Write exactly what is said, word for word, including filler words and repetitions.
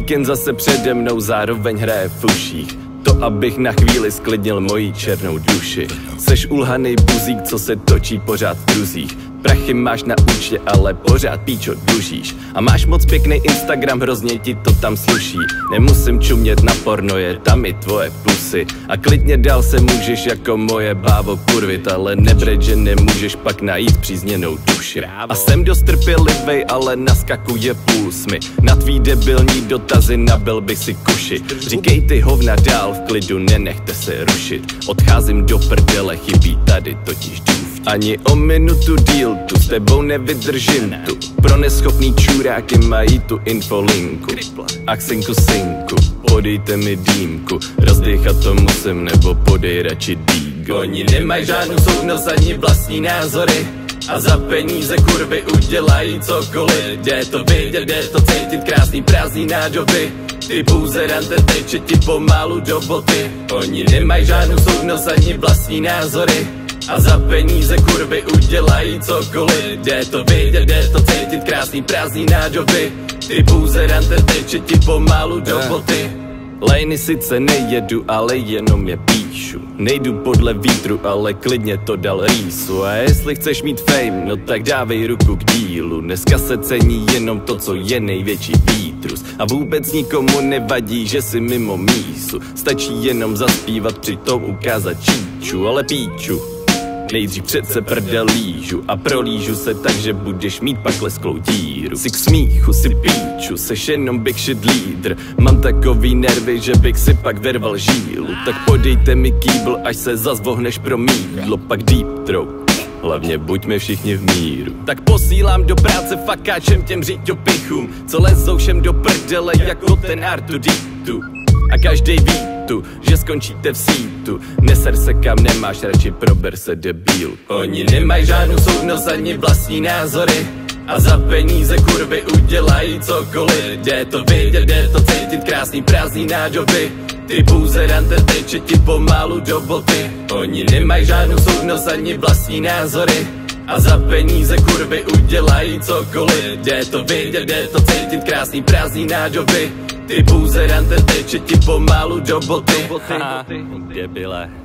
Víkend zase přede mnou zároveň hraje v uších. To, abych na chvíli sklidnil moji černou duši. Seš ulhanej buzík, co se točí pořád v druzích. Prachy máš na účtě, ale pořád píčo dlužíš. A máš moc pěkný Instagram, hrozně ti to tam sluší. Nemusím čumět na porno, je tam i tvoje pusy. A klidně dál se můžeš jako moje bávo kurvit, ale nebreď, že nemůžeš pak najít přízněnou duši. A jsem dost trpělivej, ale naskakuje puls mi. Na tvý debilní dotazy nabil bych si kuši. Říkej ty hovna dál, v klidu, nenechte se rušit. Odcházím do prdele, chybí tady totiž dův. Ani o minutu díl tu s tebou nevydržím tu. Pro neschopný čuráky mají tu infolinku. Ach synku, synku, podejte mi dýmku. Rozdýchat to musím, nebo podej radši dýgo. Oni nemají žádnou soudnost ani vlastní názory a za peníze kurvy udělají cokoliv. Jde to vidět, jde to cítit, krásný prázdný nádoby. Ty buzerante teče ti pomalu do boty. Oni nemají žádnou soudnost ani vlastní názory a za peníze kurvy udělají cokoliv. Jde to vidět, jde to cítit, krásný prázdný nádoby. Ty buzerante teče ti pomalu do boty. Lejny sice nejedu, ale jenom je píšu. Nejdu podle vítru, ale klidně to dal rýsu. A jestli chceš mít fame, no tak dávej ruku k dílu. Dneska se cení jenom to, co je největší výtrus. A vůbec nikomu nevadí, že si mimo mísu. Stačí jenom zaspívat, přitom ukázat číču, ale píču. Nejdřív přece prdel lížu a prolížu se tak, že budeš mít pak lesklou díru. Si k smíchu, si píču, seš jenom big shit leader. Mám takový nervy, že bych si pak vyrval žílu. Tak podejte mi kýbl, až se zas vohneš pro mídlo. Pak deep throat, hlavně buďme všichni v míru. Tak posílám do práce fakáčem těm řiďopichům, co lezou všem do prdele jako ten R dva D dva. A každej ví tu, že skončíte v sítu. Neser se kam nemáš, radši prober se debil. Oni nemají žádnou soudnost ani vlastní názory a za peníze kurvy udělají cokoliv. Jde to vidět, jde to cítit, krásný prázdný nádoby. Ty buzerante teče ti pomalu do boty. Oni nemají žádnou soudnost ani vlastní názory a za peníze kurvy udělají cokoliv. Jde to vidět, jde to cítit, krásný prázdný nádoby. Ty buzerante teče ti pomalu do boty. Debile.